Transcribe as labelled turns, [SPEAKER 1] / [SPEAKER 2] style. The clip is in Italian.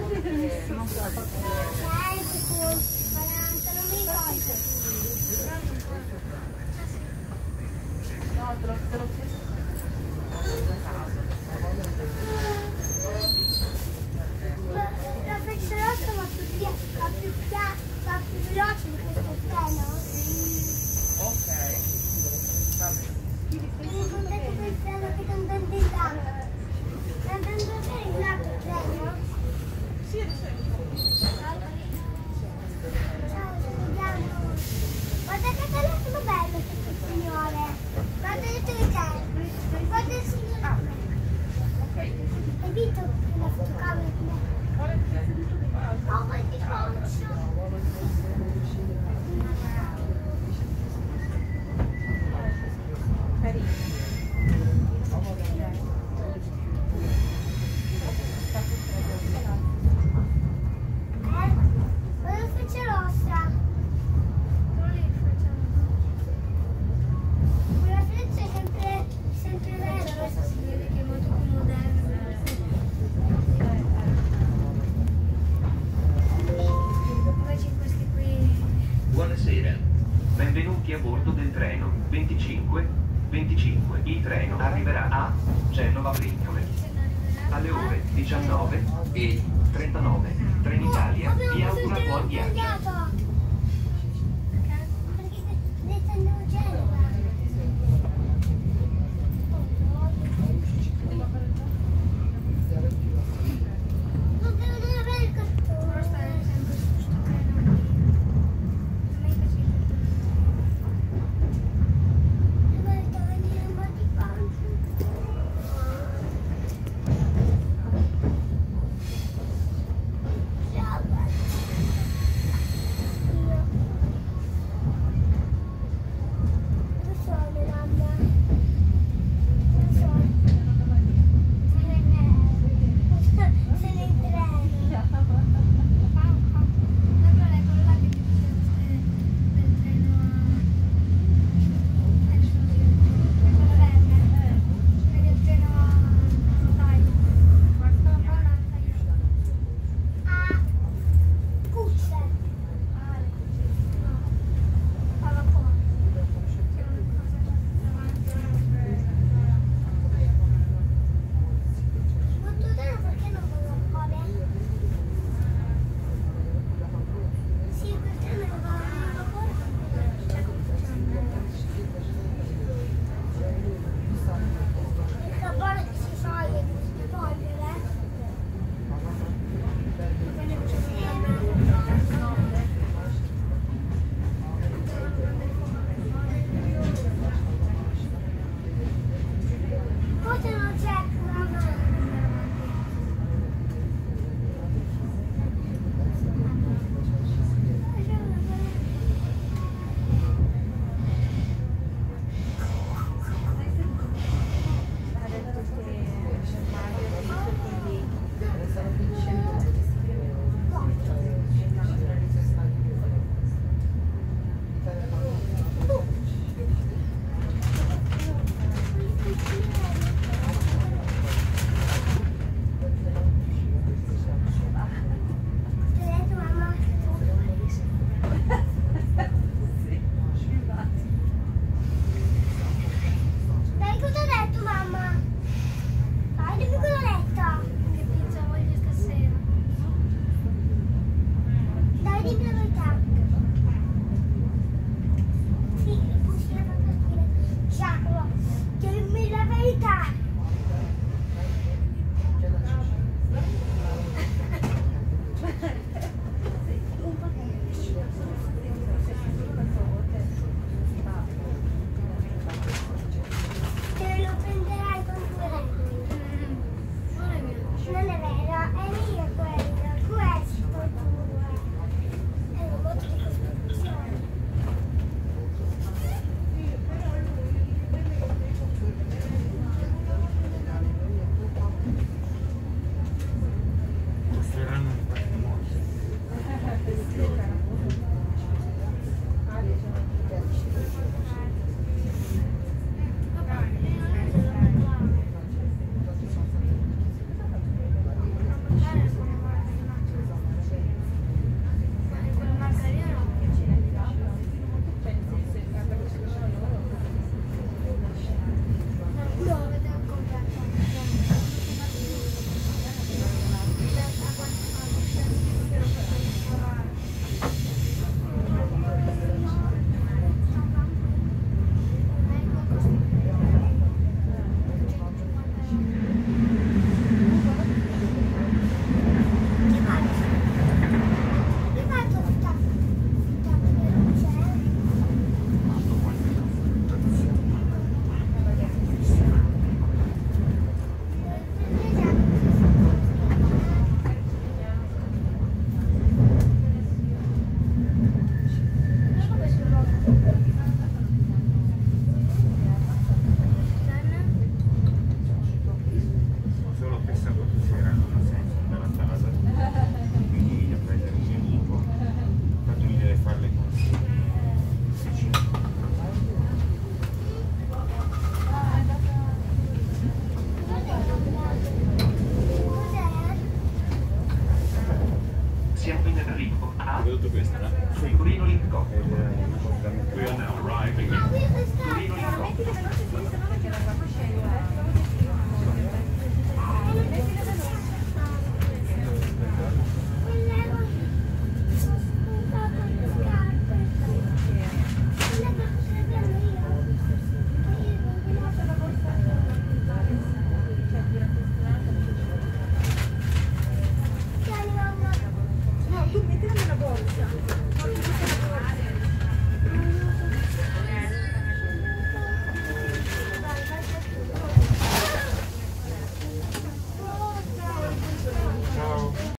[SPEAKER 1] La frecciolotta va più veloce di questo treno.
[SPEAKER 2] Ok.
[SPEAKER 1] Quindi contate quel treno che sta andando in là. Sta andando in là quel treno?
[SPEAKER 2] Sì,
[SPEAKER 1] Ciao, vediamo. Guarda che telefono bello questo signore. Guarda il telefono. Guarda il signore.
[SPEAKER 2] ok.
[SPEAKER 1] Hai visto la fotocamera? Oh, ma ti faccio. Guarda la freccia rossa. Quella freccia è sempre vera. Questa si vede che è molto più moderna. Poi c'è questi qui.
[SPEAKER 3] Buonasera, benvenuti a bordo del treno 25. Il treno arriverà a Genova Bricole alle ore 19:39. Trenitalia vi augura buon viaggio.
[SPEAKER 1] Perché deve andare a Genova. Non devo avere il cartone. Stare sempre su sto treno. A me piace. Guarda, venire un po' di panza. Ciao, guarda. Dove sono, mamma? Dove sono? Se ne treno. Allora è quello là che ti dicevo del treno del treno a Taglio. A Cucce. A vapore. Molto bene, perché non va a vapore? Sì, quel treno va a vapore. Il carbone che si scioglie, che si può togliere. Forse non c'è mamma. Dai, cosa hai detto, mamma? Dai, dimmi cosa hai detto. Che pizza voglio stasera? Dai, dimmi la verità. Sì, pussi la pappatina. Giacomo, dimmi la verità. Te lo prenderai con due regole. Non è vero, è mio quello, questo tuo. È un
[SPEAKER 2] tutto questo, no?
[SPEAKER 3] Torino Link Go.
[SPEAKER 2] We are now arriving.
[SPEAKER 1] Ah, qui questa...
[SPEAKER 3] Torino Link Go.
[SPEAKER 1] Metti che veloce